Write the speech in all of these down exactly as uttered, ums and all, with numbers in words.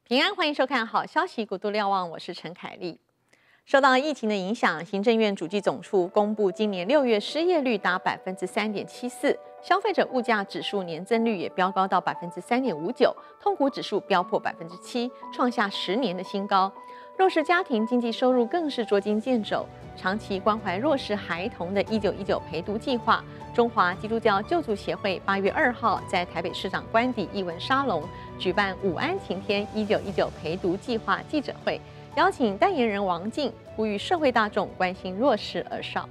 平安，欢迎收看《好消息》，古都瞭望，我是陈凯丽。受到疫情的影响，行政院主计总处公布，今年六月失业率达百分之三点七四，消费者物价指数年增率也飙高到百分之三点五九，痛苦指数飙破百分之七，创下十年的新高。弱势家庭经济收入更是捉襟见肘。长期关怀弱势孩童的一九一九陪读计划，中华基督教救助协会八月二号在台北市长官邸艺文沙龙举办午安晴天一九一九陪读计划记者会，邀请代言人王静呼吁社会大众关心弱势儿少。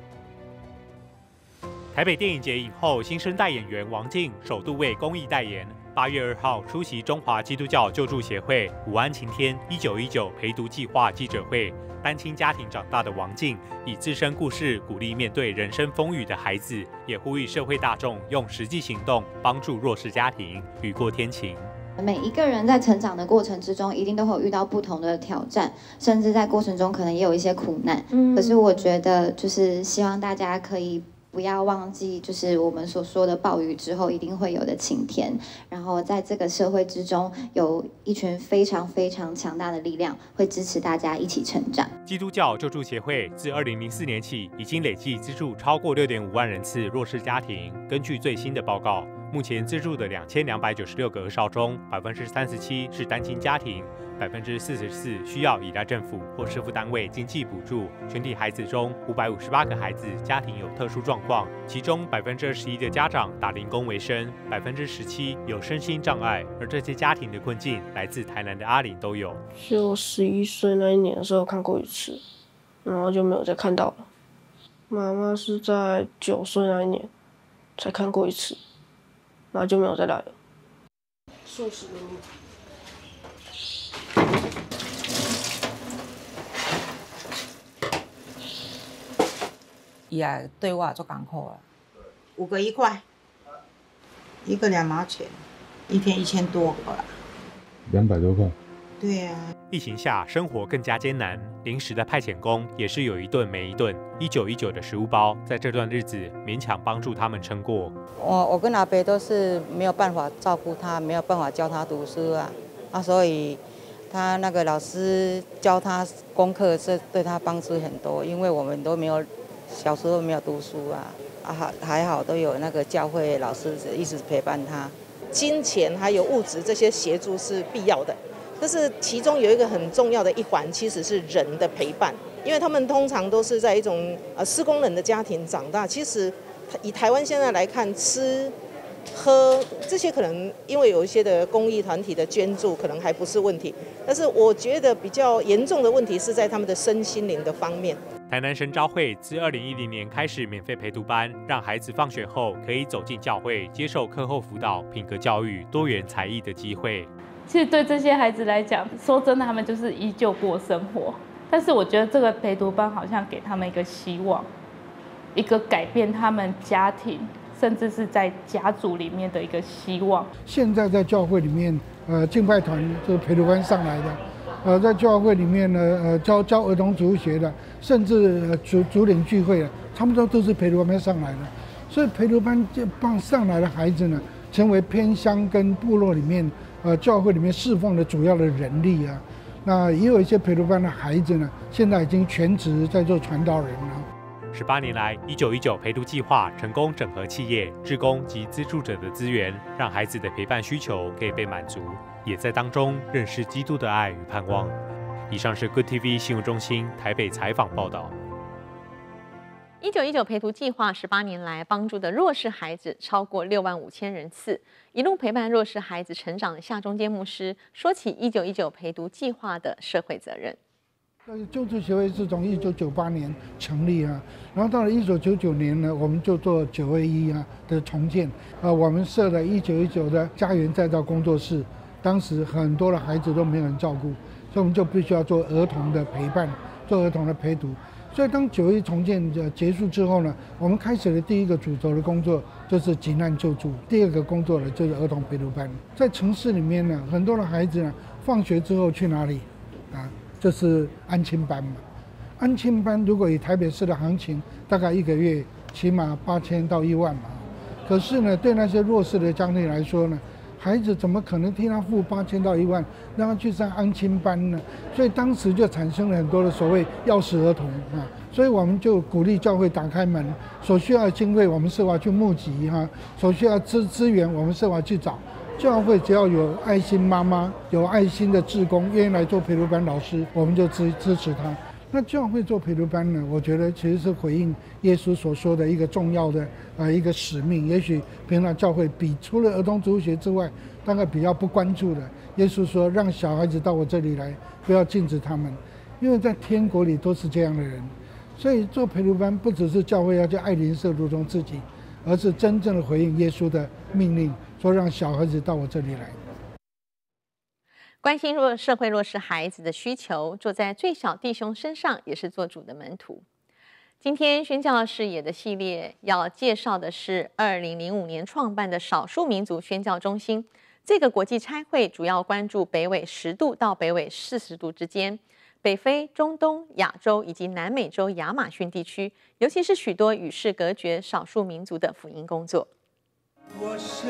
台北电影节影后、新生代演员王静首度为公益代言。八月二号出席中华基督教救助协会午安晴天一九一九陪读计划记者会。单亲家庭长大的王静，以自身故事鼓励面对人生风雨的孩子，也呼吁社会大众用实际行动帮助弱势家庭雨过天晴。 每一个人在成长的过程之中，一定都会有遇到不同的挑战，甚至在过程中可能也有一些苦难。嗯，可是我觉得，就是希望大家可以不要忘记，就是我们所说的暴雨之后一定会有的晴天。然后在这个社会之中，有一群非常非常强大的力量，会支持大家一起成长。 基督教救助协会自二零零四年起，已经累计资助超过六点五万人次弱势家庭。根据最新的报告，目前资助的两千两百九十六个儿少中，百分之三十七是单亲家庭，百分之四十四需要依赖政府或社福单位经济补助。全体孩子中，五百五十八个孩子家庭有特殊状况，其中百分之二十一的家长打零工为生，百分之十七有身心障碍。而这些家庭的困境，来自台南的阿玲都有。 就十一岁那一年的时候看过一次，然后就没有再看到了。妈妈是在九岁那一年才看过一次。然后就没有再来了。素食的路。 伊也对我做艰苦啊。 五个一块，一个两毛钱，一天一千多个啦。 两百多块。 对呀、 啊。疫情下，生活更加艰难，临时的派遣工也是有一顿没一顿。一九一九的食物包，在这段日子勉强帮助他们撑过。 我我跟阿伯都是没有办法照顾他，没有办法教他读书啊，啊，所以他那个老师教他功课是对他帮助很多，因为我们都没有小时候没有读书啊，啊还还好都有那个教会老师一直陪伴他。 金钱还有物质这些协助是必要的。但是其中有一个很重要的一环，其实是人的陪伴，因为他们通常都是在一种呃失功人的家庭长大。其实以台湾现在来看，吃、喝这些可能因为有一些的公益团体的捐助，可能还不是问题。但是我觉得比较严重的问题是在他们的身心灵的方面。 台南神召会自二零一零年开始免费陪读班，让孩子放学后可以走进教会，接受课后辅导、品格教育、多元才艺的机会。 其实对这些孩子来讲，说真的，他们就是依旧过生活。但是我觉得这个陪读班好像给他们一个希望，一个改变他们家庭，甚至是在家族里面的一个希望。 现在在教会里面，呃，敬拜团就是陪读班上来的，呃，在教会里面呢，呃，教教儿童主学的，甚至呃主主领聚会的，他们都都是陪读班上来的。所以陪读班就帮上来的孩子呢，成为偏乡跟部落里面。呃，教会里面侍奉的主要的人力啊，那也有一些陪读班的孩子呢，现在已经全职在做传道人了。 十八年来，一九一九陪读计划成功整合企业、志工及资助者的资源，让孩子的陪伴需求可以被满足，也在当中认识基督的爱与盼望。以上是 Good T V 新闻中心台北采访报道。 一九一九陪读计划十八年来帮助的弱势孩子超过六万五千人次，一路陪伴弱势孩子成长的夏中间牧师说起一九一九陪读计划的社会责任。 救助协会是从一九九八年成立啊，然后到了一九九九年呢，我们就做九二一啊的重建，呃，我们设了一九一九的家园再造工作室，当时很多的孩子都没有人照顾，所以我们就必须要做儿童的陪伴，做儿童的陪读。所以当九一重建结束之后呢，我们开始了第一个主轴的工作，就是急难救助。第二个工作呢，就是儿童陪读班。在城市里面呢，很多的孩子呢，放学之后去哪里？啊，就是安亲班嘛。安亲班如果以台北市的行情，大概一个月起码八千到一万嘛。可是呢，对那些弱势的家庭来说呢， 孩子怎么可能替他付八千到一万，让他去上安亲班呢？所以当时就产生了很多的所谓钥匙儿童啊，所以我们就鼓励教会打开门，所需要的经费我们设法去募集哈，所需要资资源我们设法去找。教会只要有爱心妈妈、有爱心的志工愿意来做陪读班老师，我们就支支持他。那教会做陪读班呢，我觉得其实是回应耶稣所说的一个重要的呃一个使命。也许平常教会比除了儿童主日学之外，大概比较不关注的。耶稣说：“让小孩子到我这里来，不要禁止他们，因为在天国里都是这样的人。”所以做陪读班不只是教会要叫爱邻舍如同自己，而是真正的回应耶稣的命令，说让小孩子到我这里来。 关心弱社会弱势孩子的需求，坐在最小弟兄身上，也是做主的门徒。今天宣教视野的系列要介绍的是二零零五年创办的少数民族宣教中心。这个国际差会主要关注北纬十度到北纬四十度之间，北非、中东、亚洲以及南美洲亚马逊地区，尤其是许多与世隔绝少数民族的福音工作。我神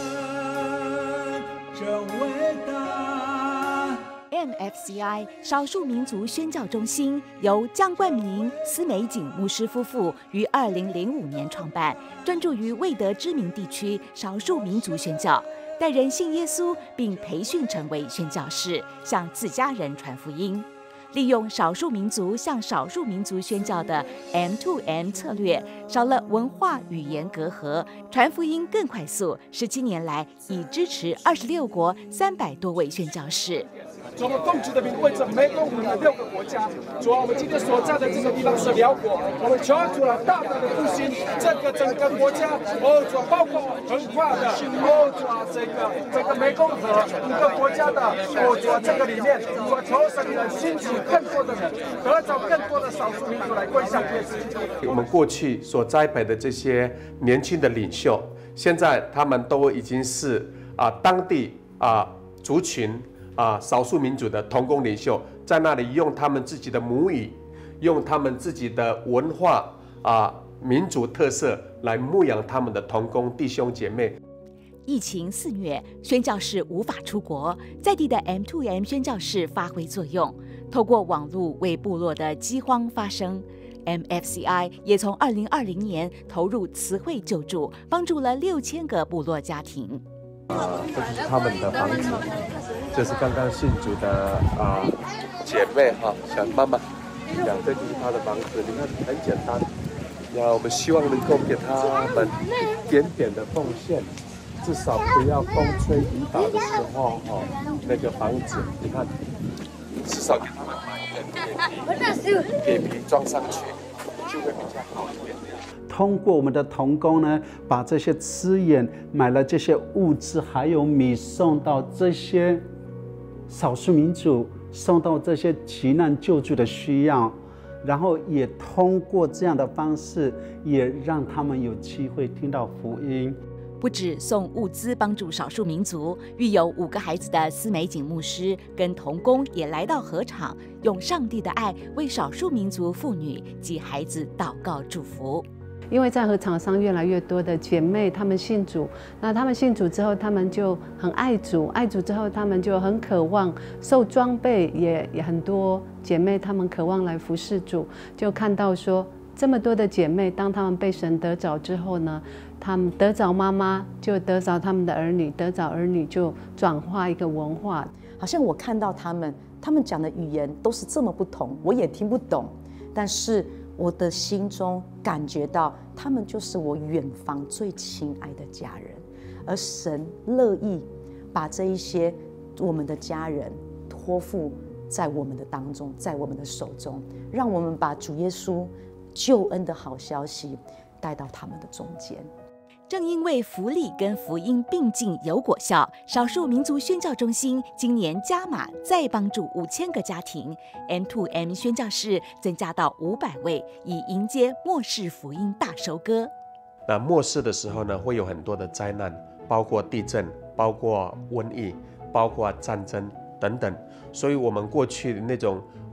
真伟大。M F C I 少数民族宣教中心由江冠明、司美景牧师夫妇于二零零五年创办，专注于未得知名地区少数民族宣教，带人信耶稣，并培训成为宣教士，向自家人传福音。利用少数民族向少数民族宣教的 M to M 策略，少了文化语言隔阂，传福音更快速。十七年来，已支持二十六国三百多位宣教士。 主，我们奉主的名为着湄公湖的六个国家，主啊，我们今天所在的这个地方是辽国，我们求主了大大的复兴这个整个国家，哦，主啊，包括横跨的，哦，主啊，这个这个湄公河五个国家的，哦，主啊，这个里面，主啊，求神来兴起更多的人，得着更多的少数民族来归向耶稣。 我们过去所栽培的这些年轻的领袖，现在他们都已经是啊当地啊族群。啊，少数民族的同工领袖在那里用他们自己的母语，用他们自己的文化啊、民族特色来牧养他们的同工弟兄姐妹。 疫情肆虐，宣教士无法出国，在地的 M to M 宣教士发挥作用，透过网络为部落的饥荒发声。M F C I 也从二零二零年投入慈惠救助，帮助了六千个部落家庭。 这是他们的房子，这是刚刚信主的啊、呃、姐妹哈，小妈妈，呀，这就是她的房子。你看很简单，呀，我们希望能够给他们一点点的奉献，至少不要风吹雨打的时候哈、哦，那个房子，你看，至少给他们买一点铁皮，铁皮装上去，就会比较好一点。 通过我们的同工呢，把这些资源买了这些物资，还有米送到这些少数民族，送到这些急难救助的需要，然后也通过这样的方式，也让他们有机会听到福音。 不止送物资帮助少数民族，育有五个孩子的司美景牧师跟同工也来到禾场，用上帝的爱为少数民族妇女及孩子祷告祝福。 因为在禾场上越来越多的姐妹，她们信主，那她们信主之后，她们就很爱主，爱主之后，她们就很渴望受装备，也也很多姐妹她们渴望来服侍主，就看到说这么多的姐妹，当她们被神得着之后呢，她们得着妈妈，就得着他们的儿女，得着儿女就转化一个文化。 好像我看到他们，他们讲的语言都是这么不同，我也听不懂，但是我的心中感觉到，他们就是我远方最亲爱的家人，而神乐意把这一些我们的家人托付在我们的当中，在我们的手中，让我们把主耶稣救恩的好消息带到他们的中间。 正因为福利跟福音并进有果效，少数民族宣教中心今年加码再帮助五千个家庭 ，M to M 宣教士增加到五百位，以迎接末世福音大收割。 那末世的时候呢，会有很多的灾难，包括地震，包括瘟疫，包括战争等等。所以，我们过去的那种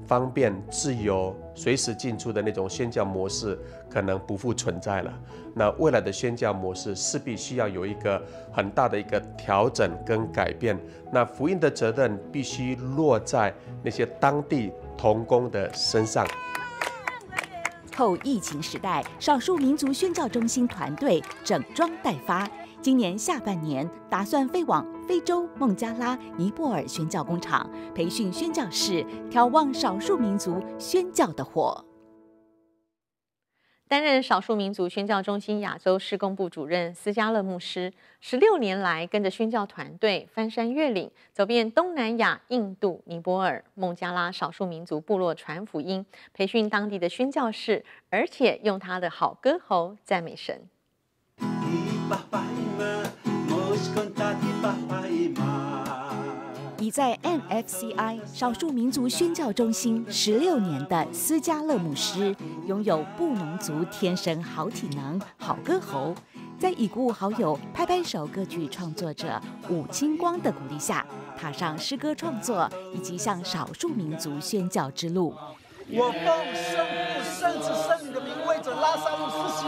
方便、自由、随时进出的那种宣教模式可能不复存在了。那未来的宣教模式势必需要有一个很大的一个调整跟改变。那福音的责任必须落在那些当地同工的身上。 后疫情时代，少数民族宣教中心团队整装待发。今年下半年打算飞往非洲孟加拉、尼泊尔宣教工厂，培训宣教士，眺望少数民族宣教的火。 担任少数民族宣教中心亚洲事工部主任斯嘉勒牧师，十六年来跟着宣教团队翻山越岭，走遍东南亚、印度、尼泊尔、孟加拉少数民族部落传福音，培训当地的宣教士，而且用他的好歌喉赞美神。 已在 N F C I 少数民族宣教中心十六年的斯嘉勒牧师，拥有布农族天生好体能、好歌喉，在已故好友拍拍手歌剧创作者武清光的鼓励下，踏上诗歌创作以及向少数民族宣教之路。 我奉圣父、圣子、圣灵的名，为着拉萨路施洗。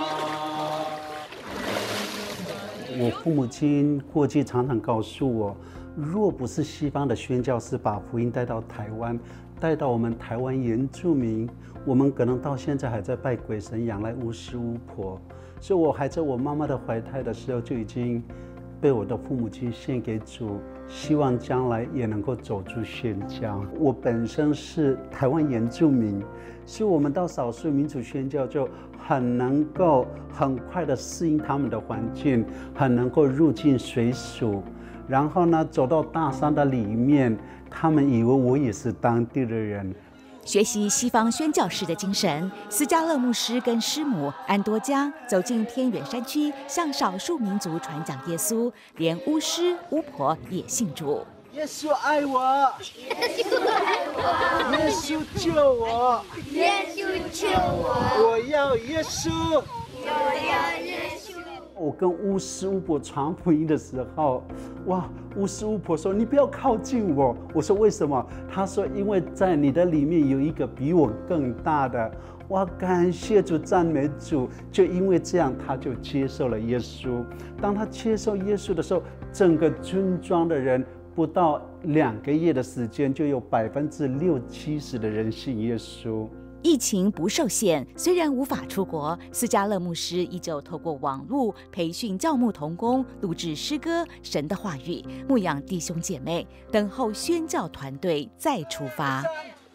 我父母亲过去常常告诉我，若不是西方的宣教士把福音带到台湾，带到我们台湾原住民，我们可能到现在还在拜鬼神，仰赖巫师巫婆。所以我还在我妈妈的怀胎的时候，就已经被我的父母亲献给主，希望将来也能够走出宣教。我本身是台湾原住民，所以我们到少数民族宣教就很能够很快的适应他们的环境，很能够入境随俗。然后呢，走到大山的里面，他们以为我也是当地的人。 学习西方宣教士的精神，斯嘉勒牧师跟师母安多江走进偏远山区，向少数民族传讲耶稣，连巫师巫婆也信主。 耶稣爱我，耶稣爱我，耶稣救我，耶稣救我，我要耶稣，我要耶稣。 我跟巫师巫婆传福音的时候，哇，巫师巫婆说：“你不要靠近我。”我说：“为什么？”他说：“因为在你的里面有一个比我更大的。”哇，感谢主，赞美主！就因为这样，他就接受了耶稣。当他接受耶稣的时候，整个村庄的人不到两个月的时间，就有百分之六七十的人信耶稣。 疫情不受限，虽然无法出国，斯嘉勒牧师依旧透过网络培训教牧同工，录制诗歌、神的话语，牧养弟兄姐妹，等候宣教团队再出发。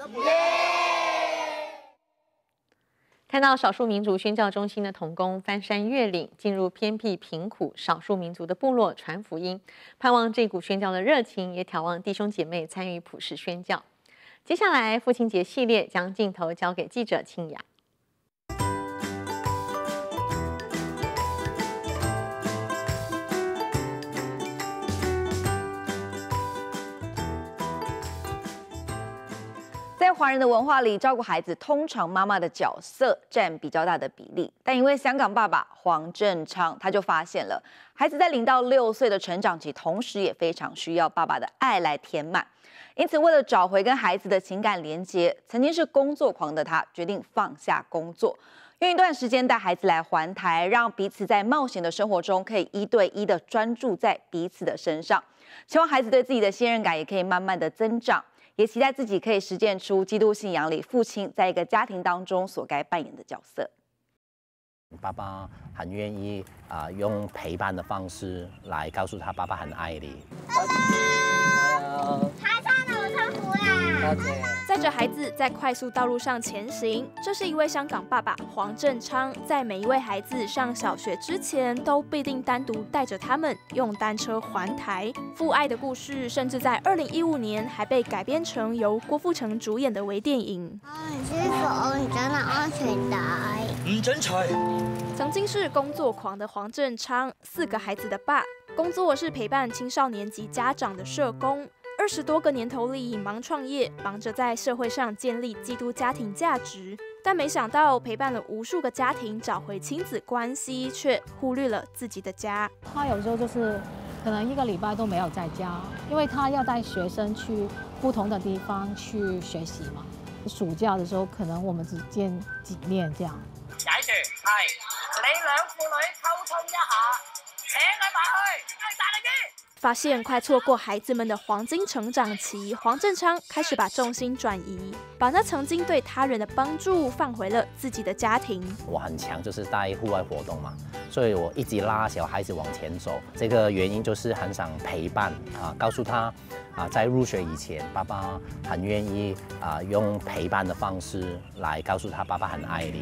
看到少数民族宣教中心的同工翻山越岭，进入偏僻贫苦少数民族的部落传福音，盼望这股宣教的热情，也挑望弟兄姐妹参与普世宣教。接下来，父亲节系列将镜头交给记者清雅。 在华人的文化里，照顾孩子通常妈妈的角色占比较大的比例，但因为香港爸爸黄振昌，他就发现了孩子在零到六岁的成长期，同时也非常需要爸爸的爱来填满。因此，为了找回跟孩子的情感连结，曾经是工作狂的他决定放下工作，用一段时间带孩子来环台，让彼此在冒险的生活中可以一对一的专注在彼此的身上。希望孩子对自己的信任感也可以慢慢的增长，也期待自己可以实践出基督信仰里父亲在一个家庭当中所该扮演的角色。 爸爸很愿意啊、呃，用陪伴的方式来告诉他爸爸很爱你。 他穿了我穿服啦。载着孩子在快速道路上前行，这是一位香港爸爸黄振昌，在每一位孩子上小学之前，都必定单独带着他们用单车环台。父爱的故事，甚至在二零一五年还被改编成由郭富城主演的微电影。師傅，你整埋安全帶。唔准除。曾經是工作狂的黃振昌，四個孩子的爸，工作是陪伴青少年及家長的社工。二十多個年頭裡，忙創業，忙着在社會上建立基督家庭價值，但沒想到陪伴了無數個家庭找回親子關係，卻忽略了自己的家。 他有時候就是可能一個禮拜都沒有在家，因為他要帶學生去不同的地方去學習嘛。 暑假的时候，可能我们只见几面这样。 解住係你兩父女溝通一下，請佢埋去，大力啲。 发现快错过孩子们的黄金成长期，黄振昌开始把重心转移，把那曾经对他人的帮助放回了自己的家庭。 我很强，就是带户外活动嘛，所以我一直拉小孩子往前走。这个原因就是很想陪伴啊，告诉他啊，在入学以前，爸爸很愿意啊，用陪伴的方式来告诉他爸爸很爱你。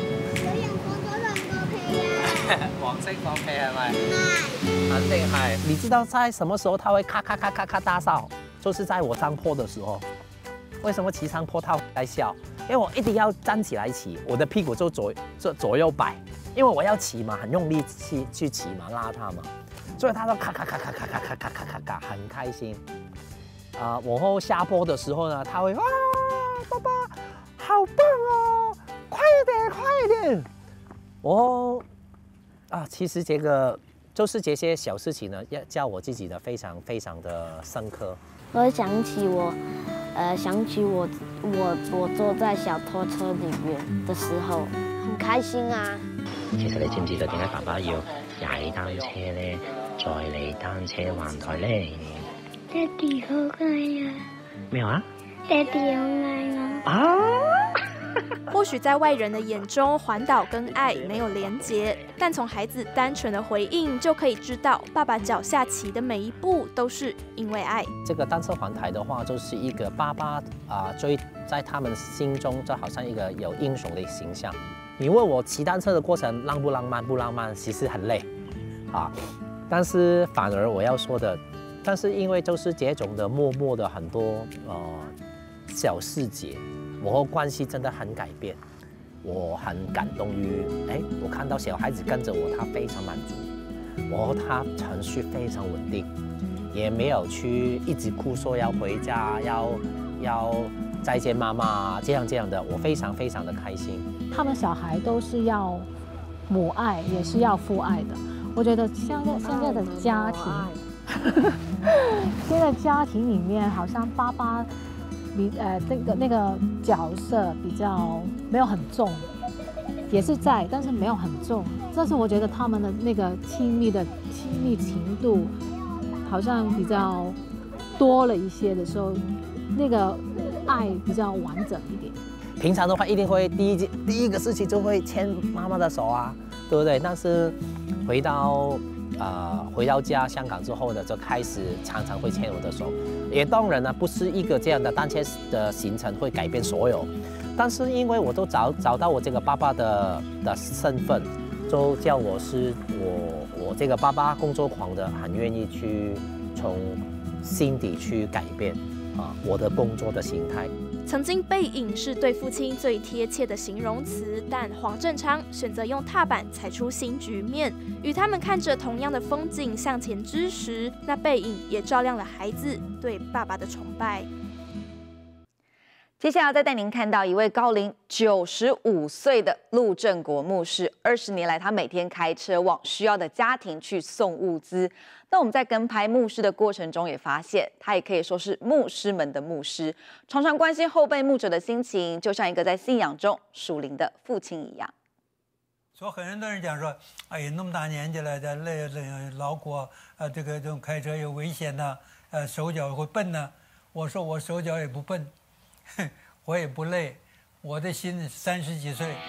黃色放屁係咪？肯定係。你知道在什麼時候它會咔咔咔咔咔大笑？就是在我上坡的時候。為什麼騎上坡它會在笑？因為我一定要站起來騎，我的屁股就左左左右擺，因為我要騎嘛，很用力去去騎嘛，拉它嘛，所以它都咔咔咔咔咔咔咔咔咔咔咔，很開心。啊、呃，往後下坡的時候呢，它會哇，爸爸好棒哦，快一點，快一點。我。啊，其實這個就是這些小事情呢，要叫我自己的非常非常的深刻。 我想起我，呃，想起我我我坐在小拖車裡面的時候，很開心啊。 其實你知唔知道點解爸爸要踩單車咧，載你單車環台咧？ 爹哋好愛啊！ 咩話？ 爹哋好愛我啊！ 或许在外人的眼中，環島跟愛沒有連結，但從孩子單純的回應就可以知道，爸爸腳下騎的每一步都是因為愛。 這個單車環台的話，就是一個爸爸啊、呃，最在他們心中就好像一個有英雄的形象。你問我騎單車的過程浪不浪漫？不浪漫，其實很累啊。但是反而我要說的，但是因為就是這種的默默的很多呃小細節。我和關係真的很改變，我很感動於，哎，我看到小孩子跟着我，他非常滿足，我和他情緒非常穩定，也沒有去一直哭說要回家，要要再見媽媽，這樣這樣的，我非常非常的開心。 他們小孩都是要母愛，也是要父愛的。我覺得現在現在的家庭，現在家庭裡面好像爸爸。比呃這個那個角色比較沒有很重，也是在，但是沒有很重。但是我覺得他們的那個親密的親密程度，好像比較多了一些的時候，那個愛比較完整一點。 平常的話，一定會第一件第一個事情就會牽媽媽的手啊，對不對？但是回到呃回到家香港之後呢，就開始常常會牽我的手。也當然呢，不是一個這樣的單車的行程會改變所有，但是因為我都找找到我這個爸爸的的身份，就叫我是我我這個爸爸工作狂的，很願意去從心底去改變啊我的工作的形態。 曾經背影是對父親最貼切的形容詞，但黃振昌選擇用踏板踩出新局面。與他們看着同樣的風景向前之時，那背影也照亮了孩子對爸爸的崇拜。 接下來再帶您看到一位高齡九十五歲的陸正國牧師，二十年來他每天開車往需要的家庭去送物資。那我們在跟拍牧師的過程中也發現，他也可以說是牧師們的牧師，常常關心後輩牧者的心情，就像一個在信仰中屬靈的父親一樣。 所以很多人講說，哎呀，那麼大年紀了，這累累勞苦啊，這個這種開車有危險吶，呃，手腳會笨吶。我說我手腳也不笨，我也不累，我的心三十幾歲。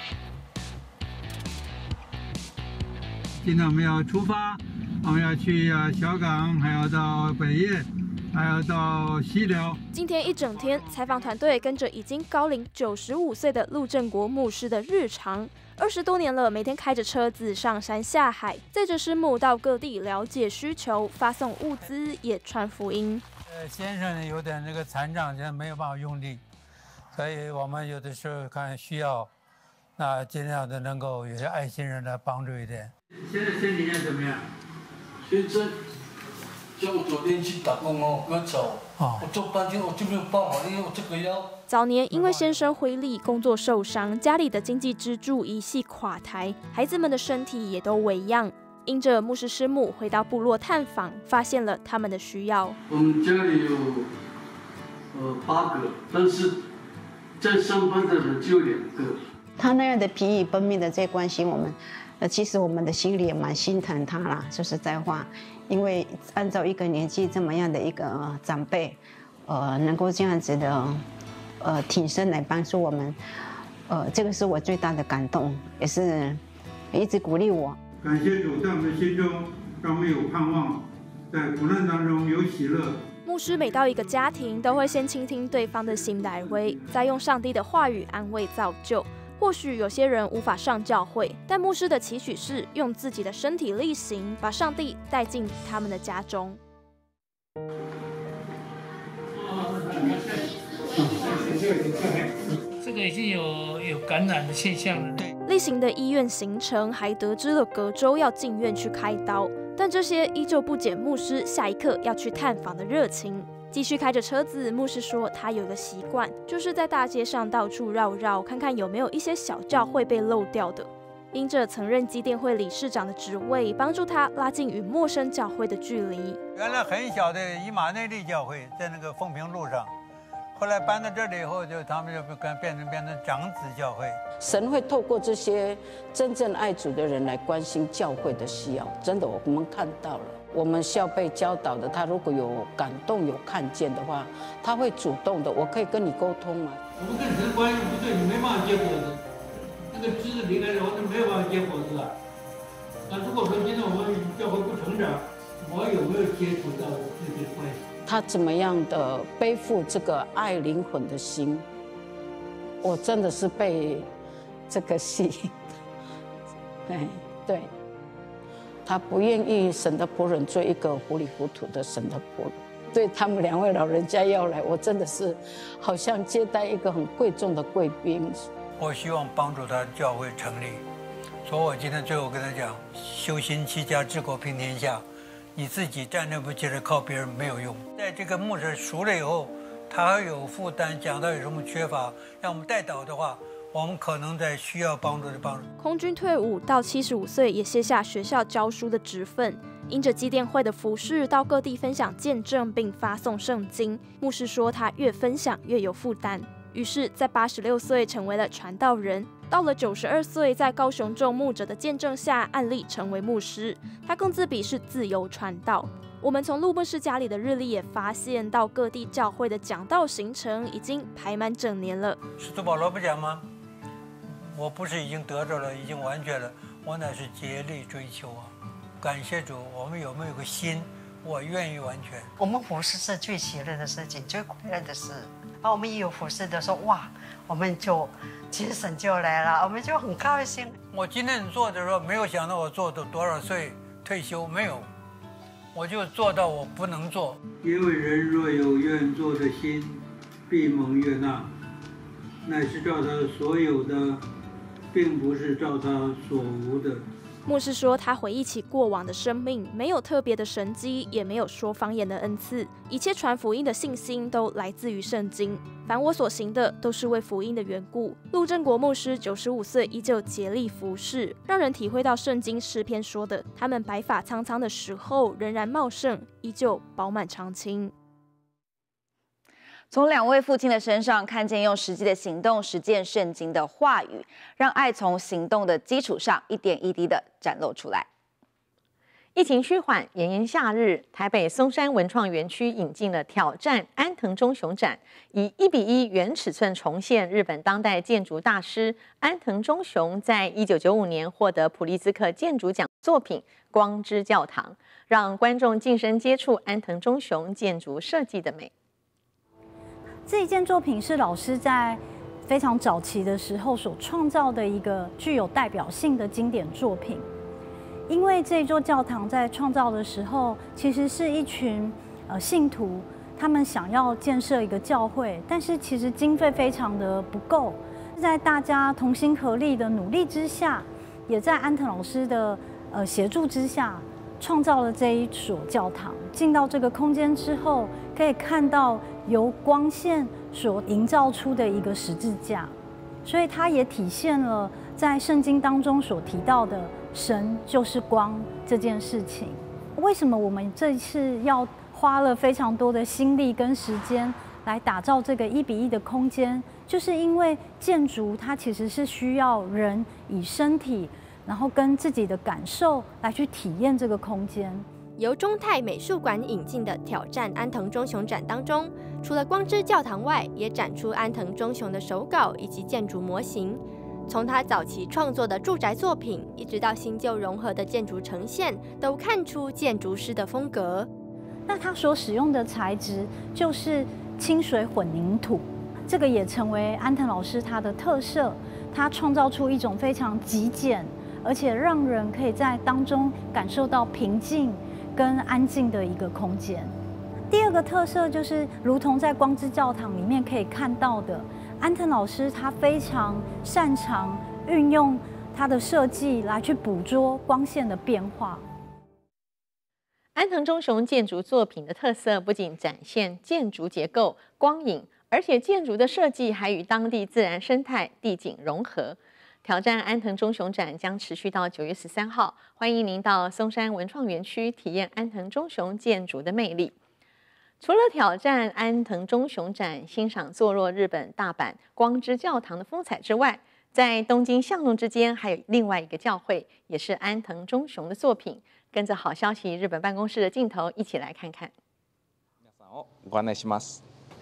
今天我們要出發。我們要去啊小港，還要到北夜，還要到溪流。 今天一整天，採訪團隊跟着已經高齡九十五歲的陸正國牧師的日常。二十多年了，每天開着車子上山下海，載着師母到各地了解需求，發送物資，也傳福音。 呃，先生有點這個殘障，現在沒有辦法用力，所以我們有的時候看需要，那盡量的能夠有些愛心人來幫助一點。現在身體現在怎麼樣？ 現在像我昨天去打工哦，要走，我做半天我就沒有辦法，因為我這個腰。 早年因為先生揮力工作受傷，家裡的經濟支柱一夕垮台，孩子們的身體也都微恙。因着牧師師母回到部落探訪，發現了他們的需要。 我們家裡有呃八個，但是在上班的人只有两个。 他那样的疲于奔命的在关心我们，呃，其实我们的心里也蛮心疼他啦，说实在话，因为按照一个年纪这么样的一个、呃、长辈，呃，能够这样子的，呃，挺身来帮助我们，呃，这个是我最大的感动，也是一直鼓励我。 感谢主在我们心中让我们有盼望，在苦难当中有喜乐。 牧师每到一个家庭，都会先倾听对方的心来威，再用上帝的话语安慰造就。或许有些人无法上教会，但牧师的期许是用自己的身体力行，把上帝带进他们的家中。 这个已经有有感染的现象了。对， 例行的医院行程还得知了隔周要进院去开刀，但这些依旧不减牧师下一刻要去探访的热情。继续开着车子，牧师说他有个习惯，就是在大街上到处绕绕，看看有没有一些小教会被漏掉的。因着曾任基甸会理事长的职位，帮助他拉近与陌生教会的距离。 原来很小的以马内利教会在那个凤屏路上，后来搬到这里以后，就他们就变成变成长子教会。 神会透过这些真正爱主的人来关心教会的需要，真的我们看到了。我们需要被教导的，他如果有感动、有看见的话，他会主动的。我可以跟你沟通吗？ 我们跟神关系不对，你没办法结果子。那个枝子离开的话，就没有办法结果子啊。那如果说今天我们教会不成长，我有没有接触到这些关系？ 他怎么样的背负这个爱灵魂的心？我真的是被这个戏，哎，对。他不愿意神的仆人做一个糊里糊涂的神的仆人，对他们两位老人家要来，我真的是好像接待一个很贵重的贵宾。 我希望帮助他教会成立，所以我今天最后跟他讲：修心齐家治国平天下，你自己站立不起来，靠别人没有用。在这个牧师熟了以后，他会有负担，讲到有什么缺乏，让我们带导的话。我们可能在需要帮助的帮助。 空军退伍到七十五岁，也卸下学校教书的职分，因着基甸会的服事，到各地分享见证，并发送圣经。牧师说，他越分享越有负担，于是，在八十六岁成为了传道人。到了九十二岁，在高雄众牧者的见证下，按立成为牧师。他更自比是自由传道。我们从陆牧师家里的日历也发现，到各地教会的讲道行程已经排满整年了。 使徒保罗不讲吗？我不是已经得着了，已经完全了，我乃是竭力追求啊！感谢主，我们有没有个心，我愿意完全。 我们服侍是最喜乐的事情，最快乐的事。啊，我们一有服侍的时候，哇，我们就精神就来了，我们就很高兴。 我今天做的时候，没有想到我做到多少岁退休，没有，我就做到我不能做。 因为人若有愿做的心，必蒙悦纳，乃是照他所有的。并不是照他所无的。 牧师说，他回忆起过往的生命，没有特别的神迹，也没有说方言的恩赐，一切传福音的信心都来自于圣经。凡我所行的，都是为福音的缘故。陆正国牧师九十五岁，依旧竭力服侍，让人体会到圣经诗篇说的：他们白发苍苍的时候，仍然茂盛，依旧饱满长青。 从两位父亲的身上看见用实际的行动实践圣经的话语，让爱从行动的基础上一点一滴的展露出来。 疫情趋缓，炎炎夏日，台北松山文创园区引进了挑战安藤忠雄展，以一比一原尺寸重现日本当代建筑大师安藤忠雄在一九九五年获得普利兹克建筑奖作品《光之教堂》，让观众近身接触安藤忠雄建筑设计的美。 这一件作品是老师在非常早期的时候所创造的一个具有代表性的经典作品。因为这座教堂在创造的时候，其实是一群呃信徒，他们想要建设一个教会，但是其实经费非常的不够。在大家同心合力的努力之下，也在安藤老师的呃协助之下，创造了这一所教堂。进到这个空间之后，可以看到由光线所营造出的一个十字架，所以它也体现了在圣经当中所提到的神就是光这件事情。为什么我们这一次要花了非常多的心力跟时间来打造这个一比一的空间，就是因为建筑它其实是需要人以身体，然后跟自己的感受来去体验这个空间。 由中泰美术馆引进的挑战安藤忠雄展当中，除了光之教堂外，也展出安藤忠雄的手稿以及建筑模型。从他早期创作的住宅作品，一直到新旧融合的建筑呈现，都看出建筑师的风格。 那他所使用的材质就是清水混凝土，这个也成为安藤老师他的特色。他创造出一种非常极简，而且让人可以在当中感受到平静跟安静的一个空间。第二个特色就是，如同在光之教堂里面可以看到的。安藤老师他非常擅长运用他的设计来去捕捉光线的变化。 安藤忠雄建筑作品的特色不仅展现建筑结构、光影，而且建筑的设计还与当地自然生态、地景融合。挑战安藤忠雄展将持续到九月十三号，欢迎您到松山文创园区体验安藤忠雄建筑的魅力。除了挑战安藤忠雄展，欣赏坐落日本大阪光之教堂的风采之外，在东京巷弄之间还有另外一个教会，也是安藤忠雄的作品。跟着好消息日本办公室的镜头一起来看看。 ご案内します。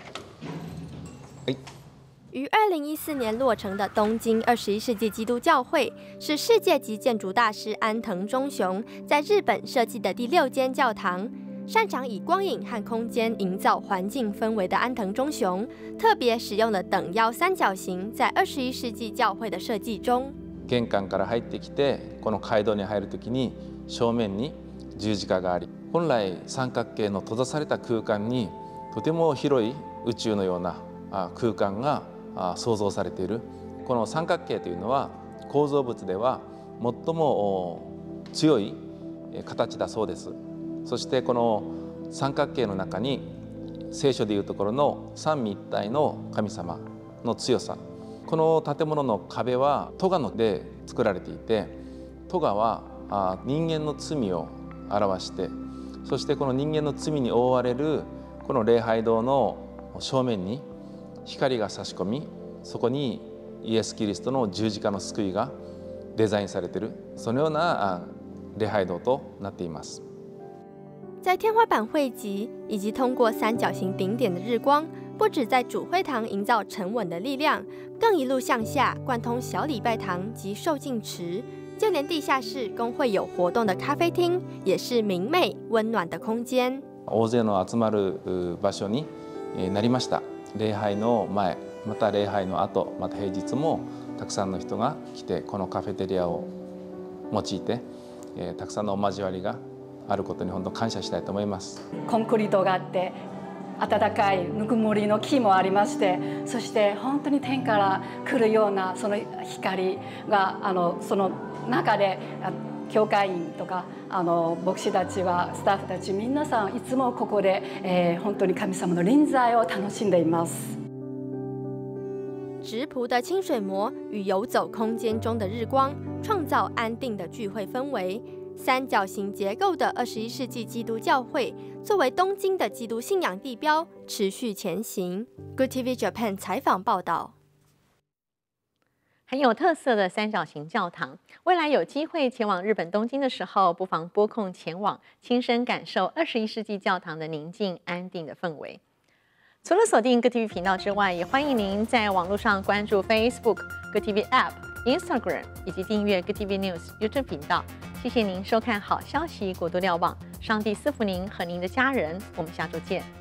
于二零一四年落成的东京二十一世纪基督教会，是世界级建筑大师安藤忠雄在日本设计的第六间教堂。擅长以光影和空间营造环境氛围的安藤忠雄，特別使用了等腰三角形，在二十一世纪教会的設計中。 玄関から入ってきて、この街道に入るときに正面に十字架があり、本来三角形の閉ざされた空間にとても広い宇宙のような空間が想像されている。この三角形というのは構造物では最も強い形だそうです。そしてこの三角形の中に聖書でいうところの三位一体の神様の強さ。この建物の壁はトガので作られていて、トガは人間の罪を表して、そしてこの人間の罪に覆われるこの礼拝堂の正面に光が差し込み、そこにイエス・キリストの十字架の救いがデザインされている、そのような礼拝堂となっています。 在天花板汇集以及通过三角形顶点的日光，不止在主会堂营造沉稳的力量，更一路向下贯通小礼拜堂及受敬池，就连地下室供会有活动的咖啡厅，也是明媚温暖的空間。 大勢の集まる場所になりました。礼拝の前、また礼拝の後、また平日もたくさんの人が来て、このカフェテリアを用いて、たくさんのお交わりがあることに本当感謝したいと思います。 コンクリートがあって暖かいぬくもりの木もありまして、そして本当に天から来るようなその光があのその中で教会員とかあの牧師たちはスタッフたち皆さんいつもここで、えー、本当に神様の臨在を楽しんでいます。 直朴的清水模与游走空间中的日光，创造安定的聚会氛围。三角形结构的二十一世纪基督教会，作为东京的基督信仰地标，持续前行。Good T V Japan 采访报道。 很有特色的三角形教堂，未来有机会前往日本东京的时候，不妨拨空前往，亲身感受二十一世纪教堂的宁静安定的氛围。除了锁定 Good T V 频道之外，也欢迎您在网络上关注 Facebook、Good T V App、Instagram 以及订阅 Good T V News YouTube 频道。谢谢您收看《好消息国度瞭望》，上帝赐福您和您的家人，我们下周见。